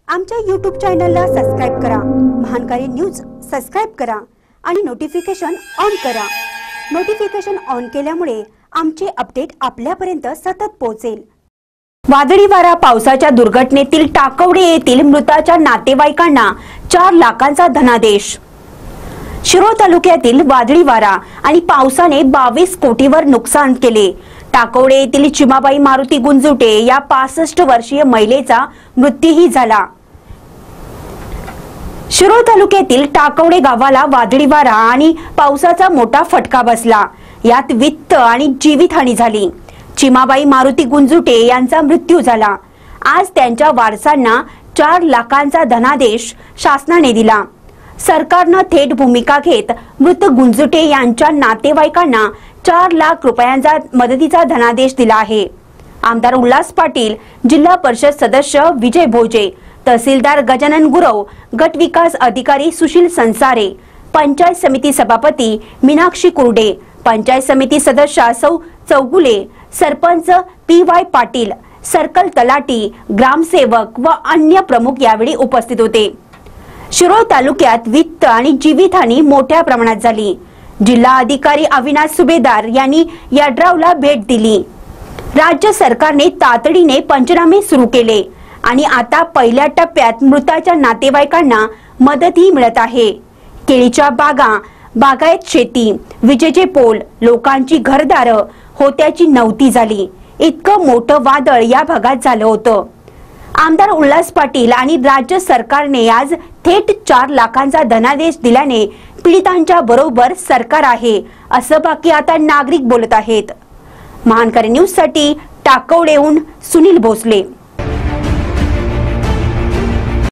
आमच्या YouTube चॅनलला subscribe करा, महानकारी न्यूज सबस्क्राइब करा आणि नोटिफिकेशन ऑन करा। नोटिफिकेशन ऑन केल्यामुळे आमचे अपडेट आपल्यापर्यंत सतत पोहोचेल। वादळी वारा पावसाच्या दुर्घटनेतील टाकवडे येथील मृताच्या नातेवाईकांना 4 लाखांचा धनादेश। शिरोळ तालुक्यातील वादळी वारा आणि पावसाने 22 कोटीवर नुकसान केले। टाकवडे येथील चिमाबाई मारुती गुंजुटे या 65 वर्षीय महिलेचा मृत्यूही झाला। शिरोळ तालुक्यातील टाकवडे गावाला वादळी वारा आणि पावसाचा मोठा फटका बसला। यात वित्त आणि जीवितहानी झाली। चिमाबाई मारुती गुंजुटे यांचा मृत्यू झाला। आज त्यांच्या वारसांना 4 लाखांचा धनादेश शासनाने दिला। सरकारने थेट भूमिका घेत मृत गुंजुटे यांच्या नातेवाईकांना 4 लाख रुपयांचा मदतीचा धनादेश दिला आहे। आमदार उल्हास पाटील, जिल्हा परिषद सदस्य विजय भोजे, तहसीलदार गजानन गुरव, गट विकास अधिकारी सुशील संसारे, पंचायत समिती सभापती मीनाक्षी कुर्डे, पंचायत समिती सदस्य सौ चौगुले, सरपंच PY पाटील, सर्कल तलाठी, ग्रामसेवक व अन्य प्रमुख यावेळी उपस्थित होते। शिरोळ तालुक्यात वित्त आणि जीवितहानी मोठ्या प्रमाणात झाली। जिल्हा अधिकारी अविनाश सुभेदार यांनी या ड्रावला भेट दिली। राज्य सरकारने तातडीने पंचनामे सुरू केले आणि आता पहिल्या टप्प्यात मृताच्या नातेवाईकांना मदतही मिळत आहे। केळीच्या बागा, बागायत शेती, विजेचे पोल, लोकांची घरदारं होत्याची नव्हती झाली। इतकं मोठं वादळ या भागात झालं होतं। आमदार उल्हास पाटील आणि राज्य सरकारने आज थेट 4 लाखांचा धनादेश दिल्याने पीडितांच्या बरोबर सरकार आहे असं बाकी आता नागरिक बोलत आहेत। महानकारी न्यूज साठी टाकवडेहून सुनील भोसले।